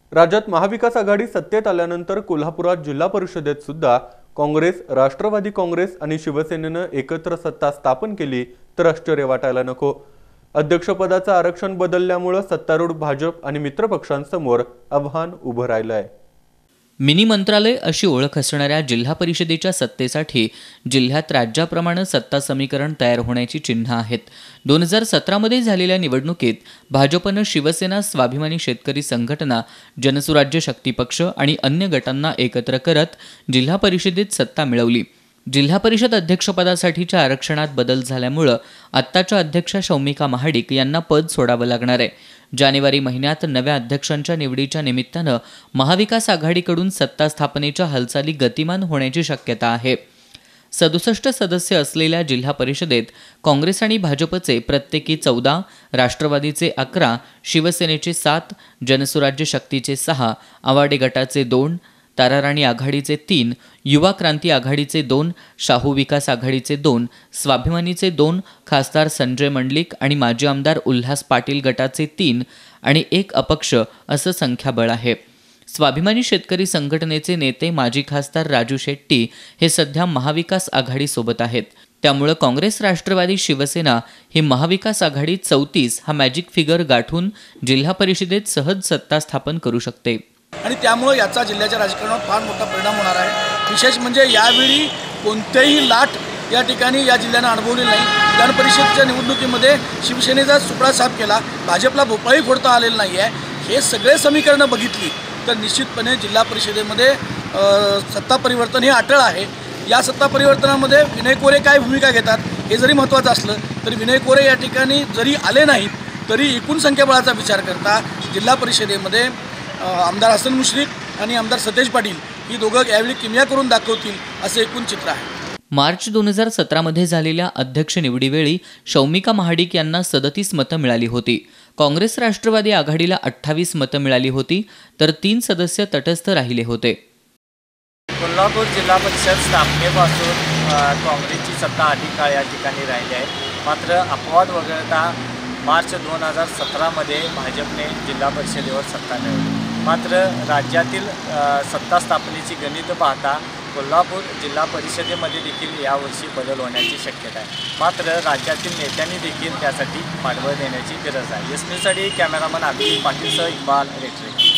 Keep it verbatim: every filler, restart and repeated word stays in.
राज्यात महाविकास आघाडी सत्तेत आल्यानंतर कोल्हापुरात जिल्हा परिषदेत सुद्धा काँग्रेस, राष्ट्रवादी काँग्रेस आणि शिवसेनेनं एकत्र सत्ता स्थापन केली तर आश्चर्य वाटायला नको। अध्यक्षपदाचं आरक्षण बदलल्यामुळे सत्तारूढ भाजप आणि मित्रपक्षांसमोर आव्हान उभं राहिलंय। मिनी मंत्रालय अशी ओळख असणाऱ्या जिल्हा परिषदेच्या सत्तेसाठी जिल्ह्यात राज्याप्रमाणे सत्ता समीकरण तयार होण्याची चिन्ह आहेत। दोन हजार सतरा मध्ये झालेल्या निवडणुकीत भाजपनं शिवसेना, स्वाभिमानी शेतकरी संघटना, जनसुराज्य शक्ती पक्ष आणि अन्य गटांना एकत्र करत जिल्हा परिषदेत सत्ता मिळवली। जिल्हा परिषद अध्यक्षपदासाठीच्या आरक्षणात बदल झाल्यामुळे आत्ताच्या अध्यक्षा शौमिका महाडिक यांना पद सोडावं लागणार आहे। जानेवारी महिन्यात नव्या अध्यक्षांच्या निवडीच्या निमित्तानं महाविकास आघाडीकडून सत्ता स्थापनेच्या हालचाली गतिमान होण्याची शक्यता आहे। सदुसष्ट सदस्य असलेल्या जिल्हा परिषदेत काँग्रेस आणि भाजपचे प्रत्येकी चौदा, राष्ट्रवादीचे अकरा, शिवसेनेचे सात, जनसुराज्य शक्तीचे सहा, आवाडे गटाचे दोन, ताराराणी आघाडीचे तीन, युवा क्रांती आघाडीचे दोन, शाहू विकास आघाडीचे दोन, स्वाभिमानीचे दोन, खासदार संजय मंडलिक आणि माजी आमदार उल्हास पाटील गटाचे तीन आणि एक अपक्ष असं संख्याबळ आहे। स्वाभिमानी शेतकरी संघटनेचे नेते माजी खासदार राजू शेट्टी हे सध्या महाविकास आघाडीसोबत आहेत। त्यामुळे काँग्रेस, राष्ट्रवादी, शिवसेना ही महाविकास आघाडी चौतीस हा मॅजिक फिगर गाठून जिल्हा परिषदेत सहज सत्ता स्थापन करू शकते आणि त्यामुळे याचा जिल्ह्याच्या राजकारणावर फार मोठा परिणाम होणार आहे। विशेष म्हणजे यावेळी कोणतेही लाट या ठिकाणी या जिल्ह्याने अनुभवली नाही। विधान परिषदेच्या निवडणुकीमध्ये शिवसेनेचा सुपडा साफ केला, भाजपला भोपाळी फोडता आलेलं नाही आहे। हे सगळे समीकरणं बघितली तर निश्चितपणे जिल्हा परिषदेमध्ये सत्ता परिवर्तन हे अटळ आहे। या सत्ता परिवर्तनामध्ये विनय कोरे काय भूमिका घेतात हे जरी महत्त्वाचं असलं तरी विनय कोरे या ठिकाणी जरी आले नाहीत तरी एकूण संख्याबळाचा विचार करता जिल्हा परिषदेमध्ये आमदार हसन मुश्रीफ आणि आमदार सतेज पाटील ही दोघं यावेळी किमया करून दाखवतील असं एकूण चित्र आहे। मार्च दोन हजार सतरा मध्ये झालेल्या अध्यक्ष निवडीवेळी शौमिका महाडिक यांना सदतीस मतं मिळाली होती। काँग्रेस, राष्ट्रवादी आघाडीला अठ्ठावीस मतं मिळाली होती तर तीन सदस्य तटस्थ राहिले होते। कोल्हापूर जिल्हा परिषद स्थापनेपासून काँग्रेसची सत्ता अधिक काळ या ठिकाणी राहिली आहे। मात्र अपवाद वगळता मार्च दोन हजार सतरामध्ये भाजपने जिल्हा परिषदेवर सत्ता मिळवली। मात्र राज्यातील सत्ता स्थापनेची गणित पाहता कोल्हापूर जिल्हा परिषदेमध्ये देखील यावर्षी बदल होण्याची शक्यता आहे। मात्र राज्यातील नेत्यांनी देखील त्यासाठी पाठबळ देण्याची गरज आहे। एस न्यूजसाठी कॅमेरामन अभिजित पाटीलसह इक्बाल इलेक्ट्रिक।